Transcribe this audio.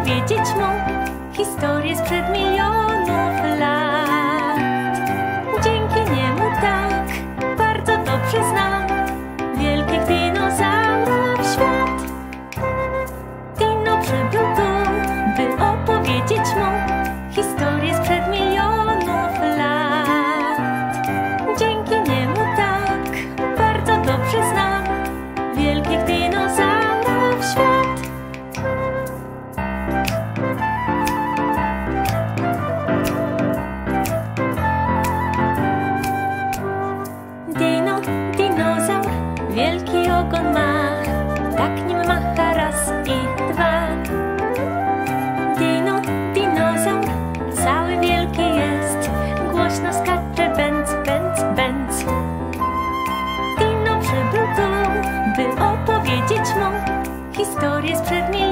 opowiedzieć mu historię sprzed milionów lat. Dzięki niemu tak bardzo dobrze znam wielkich dinozaurów świat. Dino przybył tu, by opowiedzieć mu historię sprzed milionów lat. Dzięki niemu tak bardzo dobrze znam wielkich dinozaurów świat. Dinozaur wielki ogon ma, tak nim macha raz i dwa. Dinozaur cały wielki jest, głośno skacze bęc, bęc, bęc. Dino przybył tu, by opowiedzieć mu historię sprzed milionów lat.